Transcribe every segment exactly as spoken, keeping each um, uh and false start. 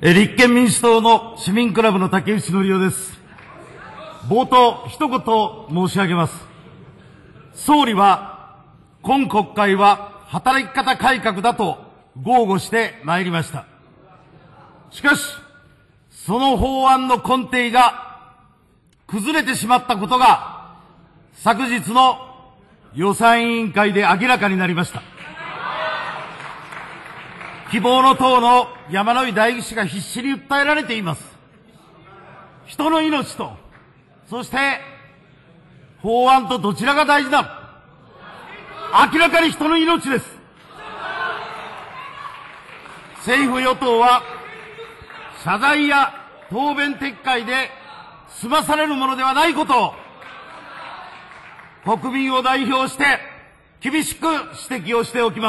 立憲民主党の市民クラブの竹内則夫です。冒頭、一言申し上げます。総理は、今国会は働き方改革だと豪語してまいりました。しかし、その法案の根底が崩れてしまったことが、昨日の予算委員会で明らかになりました。希望の党の山井代議士が必死に訴えられています。人の命と、そして法案とどちらが大事だ。明らかに人の命です。政府与党は謝罪や答弁撤回で済まされるものではないことを国民を代表して厳しく指摘をしておきます。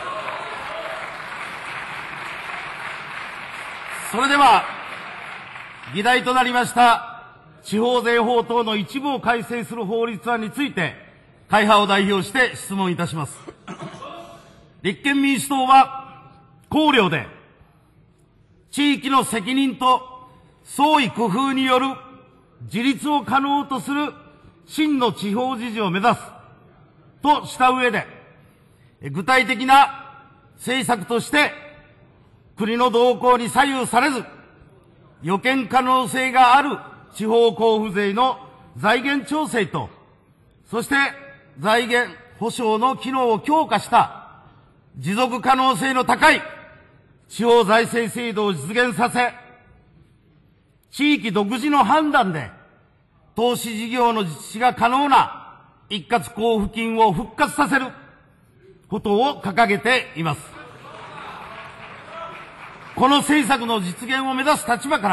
それでは、議題となりました地方税法等の一部を改正する法律案について、会派を代表して質問いたします。立憲民主党は、綱領で、地域の責任と創意工夫による自立を可能とする真の地方自治を目指すとした上で、具体的な政策として、国の動向に左右されず、予見可能性がある地方交付税の財源調整と、そして財源保障の機能を強化した持続可能性の高い地方財政制度を実現させ、地域独自の判断で投資事業の実施が可能な一括交付金を復活させることを掲げています。この政策の実現を目指す立場から、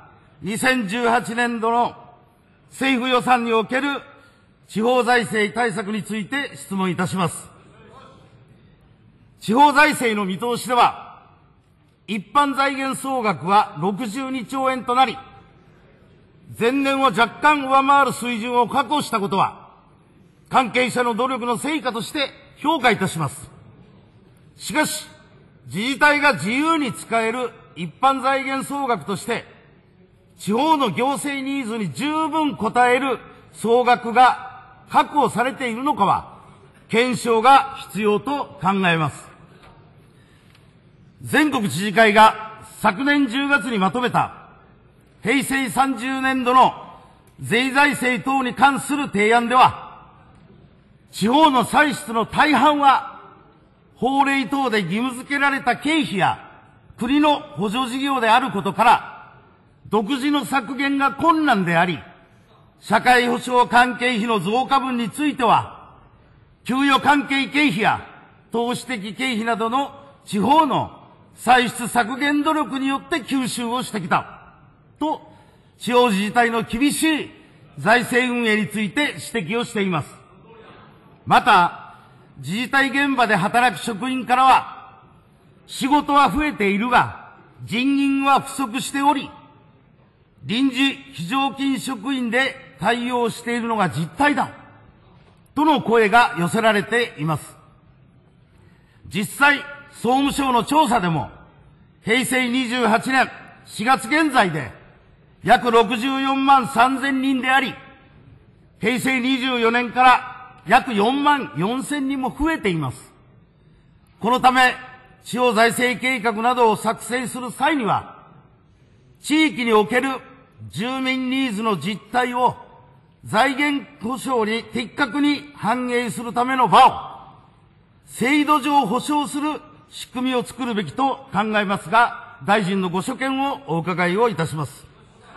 にせんじゅうはちねんどの政府予算における地方財政対策について質問いたします。地方財政の見通しでは、一般財源総額はろくじゅうにちょうえんとなり、前年を若干上回る水準を確保したことは、関係者の努力の成果として評価いたします。しかし、自治体が自由に使える一般財源総額として、地方の行政ニーズに十分応える総額が確保されているのかは、検証が必要と考えます。全国知事会が昨年じゅうがつにまとめた、平成さんじゅうねんどの税財政等に関する提案では、地方の歳出の大半は、法令等で義務付けられた経費や国の補助事業であることから、独自の削減が困難であり、社会保障関係費の増加分については、給与関係経費や投資的経費などの地方の歳出削減努力によって吸収をしてきた、と、地方自治体の厳しい財政運営について指摘をしています。また、自治体現場で働く職員からは、仕事は増えているが、人員は不足しており、臨時非常勤職員で対応しているのが実態だ、との声が寄せられています。実際、総務省の調査でも、平成にじゅうはちねんしがつ現在で約ろくじゅうよんまんさんぜんにんであり、平成にじゅうよねんから約よんまんよんせんにんも増えています。このため、地方財政計画などを作成する際には、地域における住民ニーズの実態を財源保障に的確に反映するための場を、制度上保障する仕組みを作るべきと考えますが、大臣のご所見をお伺いをいたします。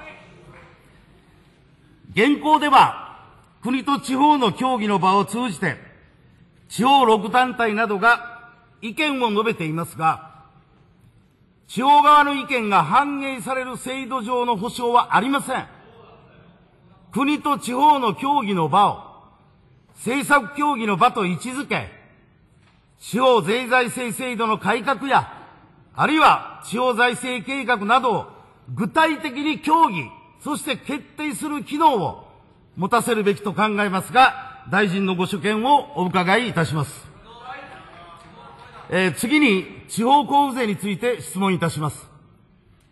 現行では、国と地方の協議の場を通じて、地方六団体などが意見を述べていますが、地方側の意見が反映される制度上の保障はありません。国と地方の協議の場を政策協議の場と位置づけ、地方税財政制度の改革や、あるいは地方財政計画などを具体的に協議、そして決定する機能を持たせるべきと考えますが、大臣のご所見をお伺いいたします。えー、次に、地方交付税について質問いたします。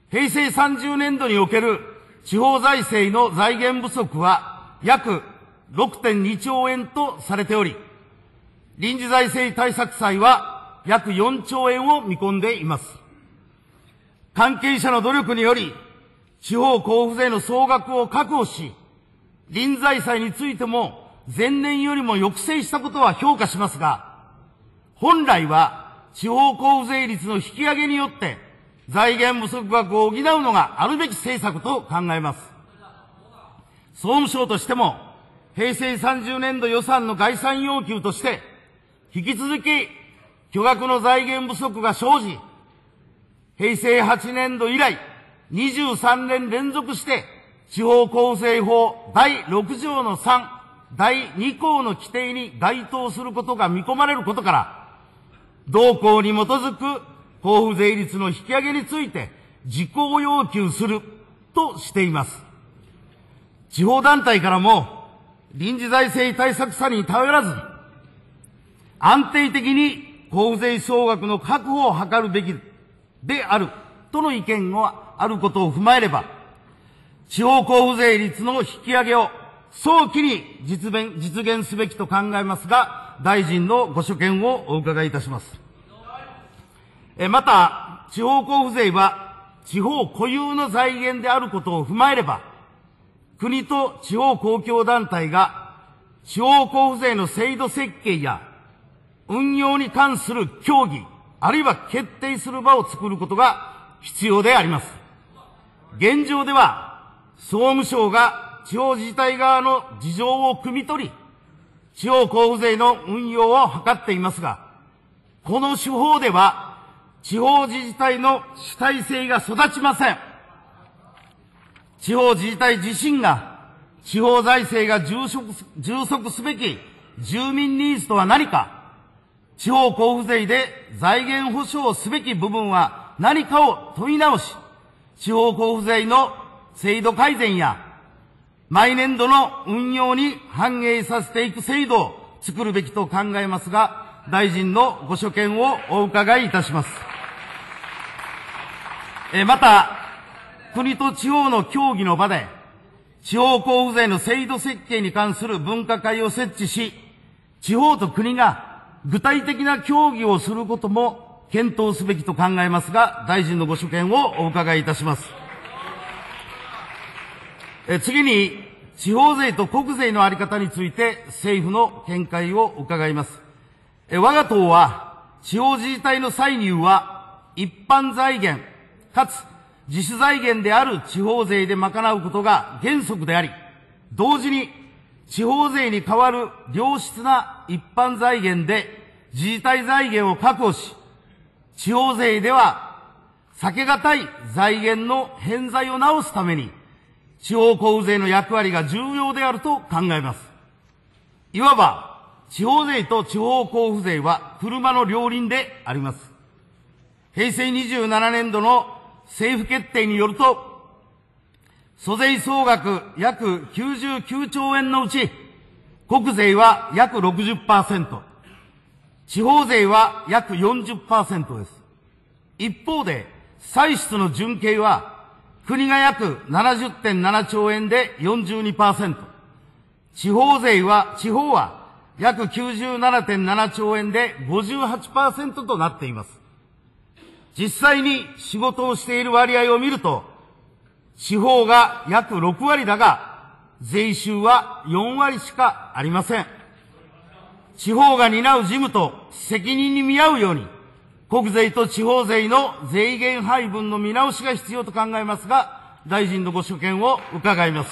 平成さんじゅうねんどにおける地方財政の財源不足は約 ろくてんにちょうえんとされており、臨時財政対策債は約よんちょうえんを見込んでいます。関係者の努力により、地方交付税の総額を確保し、臨財債についても前年よりも抑制したことは評価しますが、本来は地方交付税率の引き上げによって財源不足額を補うのがあるべき政策と考えます。総務省としても、平成さんじゅうねんど予算の概算要求として、引き続き巨額の財源不足が生じ、平成はちねんど以来にじゅうさんねん連続して地方交付税法だいろくじょうのさん、だいにこうの規定に該当することが見込まれることから、同項に基づく交付税率の引き上げについて実行要求するとしています。地方団体からも臨時財政対策債に頼らずに安定的に交付税総額の確保を図るべきであるとの意見があることを踏まえれば、地方交付税率の引き上げを早期に実現、実現すべきと考えますが、大臣のご所見をお伺いいたします。また、地方交付税は地方固有の財源であることを踏まえれば、国と地方公共団体が地方交付税の制度設計や運用に関する協議、あるいは決定する場を作ることが必要であります。現状では、総務省が地方自治体側の事情を汲み取り、地方交付税の運用を図っていますが、この手法では、地方自治体の主体性が育ちません。地方自治体自身が、地方財政が充足、充足すべき住民ニーズとは何か、地方交付税で財源保障すべき部分は何かを問い直し、地方交付税の制度改善や、毎年度の運用に反映させていく制度を作るべきと考えますが、大臣のご所見をお伺いいたします。また、国と地方の協議の場で、地方交付税の制度設計に関する分科会を設置し、地方と国が具体的な協議をすることも検討すべきと考えますが、大臣のご所見をお伺いいたします。え次に、地方税と国税のあり方について政府の見解を伺います。え我が党は、地方自治体の歳入は一般財源かつ自主財源である地方税で賄うことが原則であり、同時に地方税に代わる良質な一般財源で自治体財源を確保し、地方税では避けがたい財源の偏在を直すために、地方交付税の役割が重要であると考えます。いわば、地方税と地方交付税は車の両輪であります。平成にじゅうななねんどの政府決定によると、租税総額約きゅうじゅうきゅうちょうえんのうち、国税は約 ろくじゅっパーセント、地方税は約 よんじゅっパーセント です。一方で、歳出の純計は、国が約 ななじゅってんななちょうえんで よんじゅうにパーセント、地方税は、地方は約 きゅうじゅうななてんななちょうえんで ごじゅうはちパーセント となっています。実際に仕事をしている割合を見ると、地方が約ろくわりだが、税収はよんわりしかありません。地方が担う事務と責任に見合うように、国税と地方税の税源配分の見直しが必要と考えますが、大臣のご所見を伺います。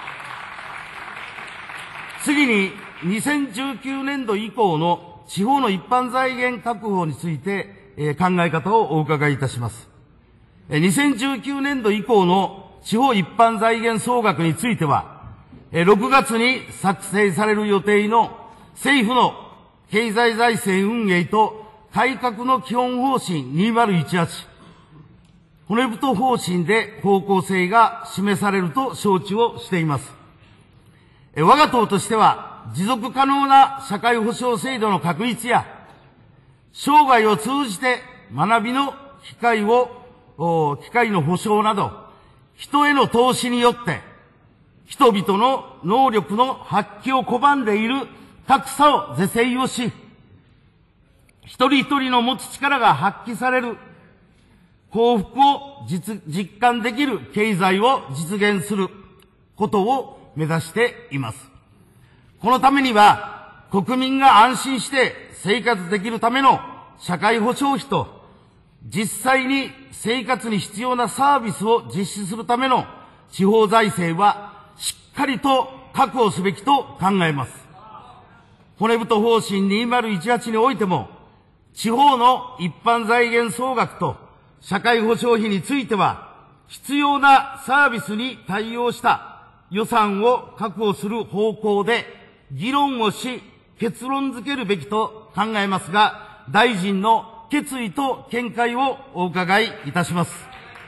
次に、にせんじゅうきゅうねんど以降の地方の一般財源確保について、えー、考え方をお伺いいたします。にせんじゅうきゅうねんど以降の地方一般財源総額については、ろくがつに作成される予定の政府の経済財政運営と改革の基本方針にせんじゅうはち、骨太方針で方向性が示されると承知をしています。我が党としては、持続可能な社会保障制度の確立や、生涯を通じて学びの機会を機会の保障など、人への投資によって、人々の能力の発揮を拒んでいる格差を是正をし、一人一人の持つ力が発揮される、幸福を 実, 実感できる経済を実現することを目指しています。このためには、国民が安心して生活できるための社会保障費と、実際に生活に必要なサービスを実施するための地方財政はしっかりと確保すべきと考えます。骨太方針にせんじゅうはちにおいても、地方の一般財源総額と社会保障費については、必要なサービスに対応した予算を確保する方向で議論をし、結論付けるべきと考えますが、大臣の決意と見解をお伺いいたします。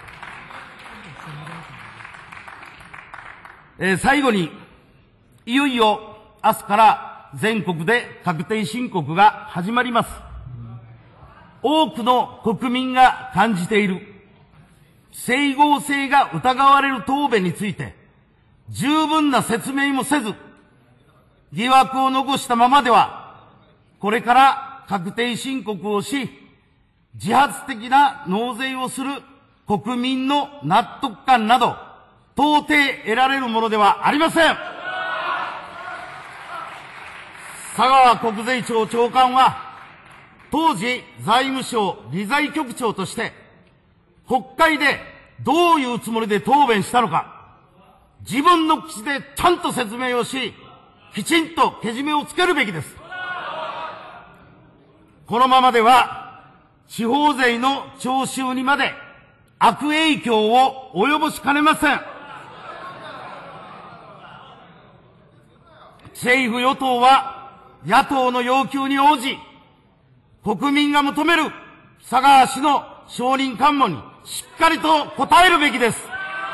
えー、最後に、いよいよ明日から全国で確定申告が始まります。多くの国民が感じている整合性が疑われる答弁について、十分な説明もせず、疑惑を残したままでは、これから確定申告をし、自発的な納税をする国民の納得感など、到底得られるものではありません。佐川国税庁長官は、当時財務省理財局長として、国会でどういうつもりで答弁したのか、自分の口でちゃんと説明をし、きちんとけじめをつけるべきです。このままでは、地方税の徴収にまで悪影響を及ぼしかねません。政府与党は野党の要求に応じ、国民が求める佐川氏の承認喚問にしっかりと応えるべきです。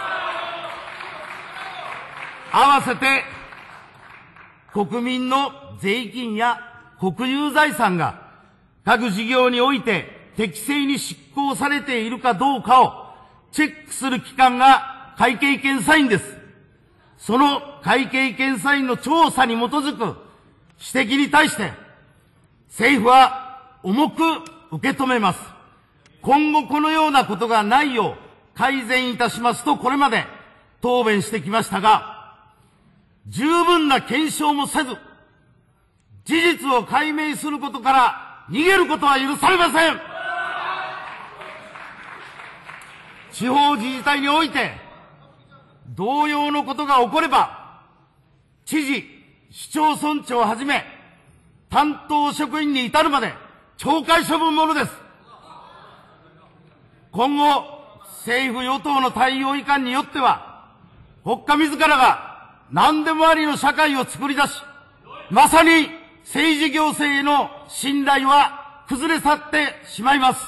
合わせて、国民の税金や国有財産が各事業において適正に執行されているかどうかをチェックする機関が会計検査院です。その会計検査院の調査に基づく指摘に対して、政府は重く受け止めます。今後このようなことがないよう改善いたしますとこれまで答弁してきましたが、十分な検証もせず、事実を解明することから逃げることは許されません。地方自治体において、同様のことが起これば、知事、市町村長をはじめ、担当職員に至るまで、懲戒処分ものです。今後、政府与党の対応いかんによっては、国家自らが何でもありの社会を作り出し、まさに政治行政への信頼は崩れ去ってしまいます。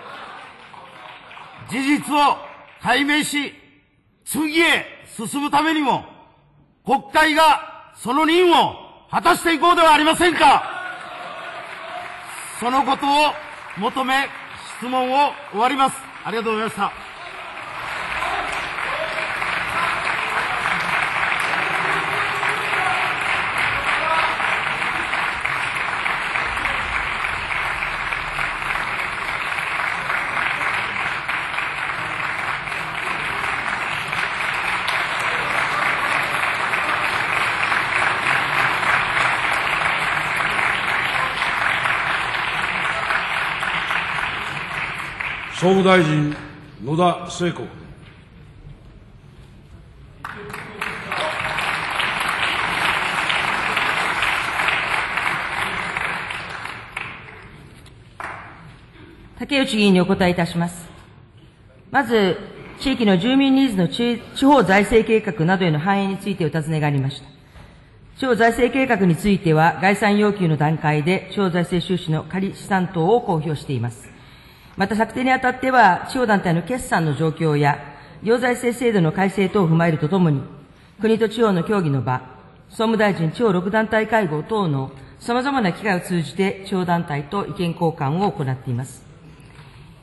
事実を解明し、次へ進むためにも、国会がその任を果たしていこうではありませんか。そのことを求め、質問を終わります。ありがとうございました。 総務大臣、野田聖子君。 竹内議員にお答えいたします。まず、地域の住民ニーズの地方財政計画などへの反映についてお尋ねがありました。地方財政計画については、概算要求の段階で地方財政収支の仮試算等を公表しています。また策定にあたっては、地方団体の決算の状況や、行財政制度の改正等を踏まえるとともに、国と地方の協議の場、総務大臣地方六団体会合等の様々な機会を通じて、地方団体と意見交換を行っています。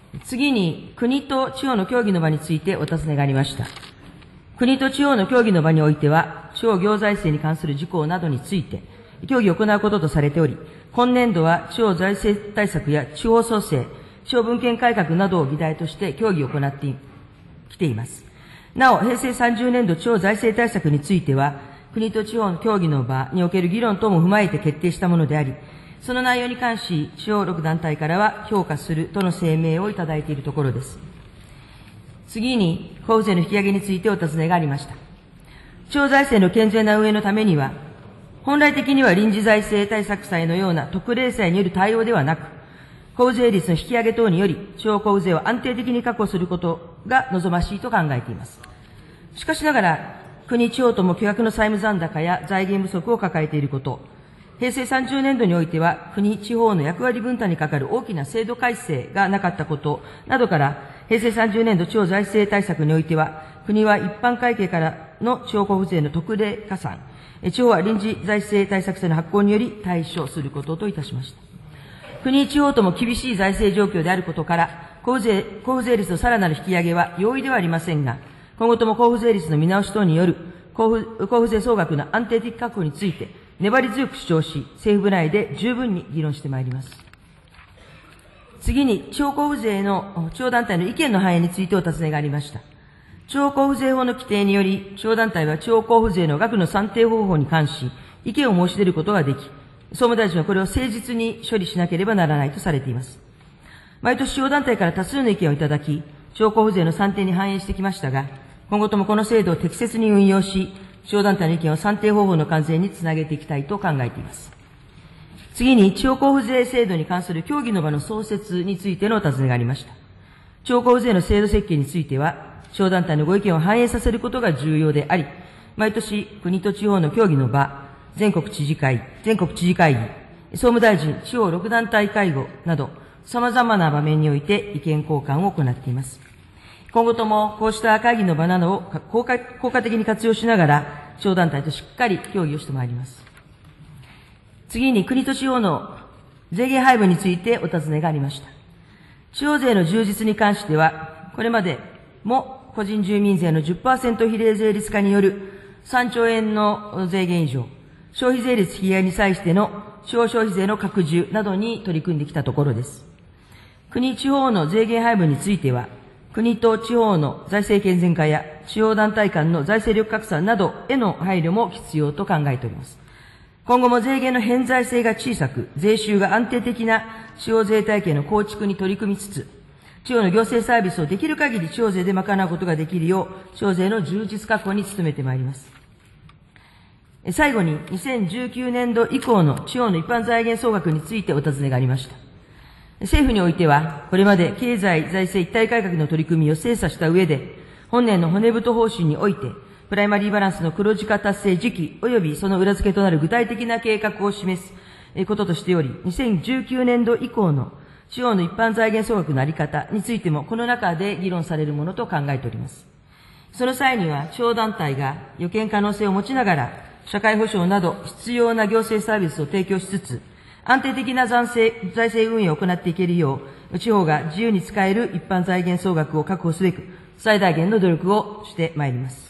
次に、国と地方の協議の場についてお尋ねがありました。国と地方の協議の場においては、地方行財政に関する事項などについて、協議を行うこととされており、今年度は地方財政対策や地方創生、地方分権改革などを議題として協議を行ってきています。なお、平成さんじゅうねんど地方財政対策については、国と地方の協議の場における議論等も踏まえて決定したものであり、その内容に関し、地方ろく団体からは評価するとの声明をいただいているところです。次に、交付税の引き上げについてお尋ねがありました。地方財政の健全な運営のためには、本来的には臨時財政対策債のような特例債による対応ではなく、交付税率の引き上げ等により、地方交付税を安定的に確保することが望ましいと考えています。しかしながら、国、地方とも巨額の債務残高や財源不足を抱えていること、平成さんじゅうねんどにおいては、国、地方の役割分担にかかる大きな制度改正がなかったことなどから、平成さんじゅうねんど地方財政対策においては、国は一般会計からの地方交付税の特例加算、地方は臨時財政対策債の発行により対処することといたしました。国、地方とも厳しい財政状況であることから、交付税、交付税率のさらなる引き上げは容易ではありませんが、今後とも交付税率の見直し等による交付、交付税総額の安定的確保について、粘り強く主張し、政府部内で十分に議論してまいります。次に、地方交付税の地方団体の意見の反映についてお尋ねがありました。地方交付税法の規定により、地方団体は地方交付税の額の算定方法に関し、意見を申し出ることができ、総務大臣はこれを誠実に処理しなければならないとされています。毎年地方団体から多数の意見をいただき、地方交付税の算定に反映してきましたが、今後ともこの制度を適切に運用し、地方団体の意見を算定方法の完成につなげていきたいと考えています。次に、地方交付税制度に関する協議の場の創設についてのお尋ねがありました。地方交付税の制度設計については、地方団体のご意見を反映させることが重要であり、毎年国と地方の協議の場、全国知事会、全国知事会議、総務大臣、地方ろく団体会合など、様々な場面において意見交換を行っています。今後ともこうした会議の場などを効果、効果的に活用しながら、地方団体としっかり協議をしてまいります。次に、国と地方の税源配分についてお尋ねがありました。地方税の充実に関しては、これまでも個人住民税の じゅっパーセント 比例税率化によるさんちょうえんの税源以上、消費税率引き上げに際しての地方消費税の拡充などに取り組んできたところです。国地方の税源配分については、国と地方の財政健全化や地方団体間の財政力拡散などへの配慮も必要と考えております。今後も税源の偏在性が小さく、税収が安定的な地方税体系の構築に取り組みつつ、地方の行政サービスをできる限り地方税で賄うことができるよう、地方税の充実確保に努めてまいります。最後に、にせんじゅうきゅうねんど以降の地方の一般財源総額についてお尋ねがありました。政府においては、これまで経済財政一体改革の取り組みを精査した上で、本年の骨太方針において、プライマリーバランスの黒字化達成時期及びその裏付けとなる具体的な計画を示すこととしており、にせんじゅうきゅうねんど以降の地方の一般財源総額のあり方についても、この中で議論されるものと考えております。その際には、地方団体が予見可能性を持ちながら、社会保障など必要な行政サービスを提供しつつ、安定的な財政、財政運営を行っていけるよう、地方が自由に使える一般財源総額を確保すべく、最大限の努力をしてまいります。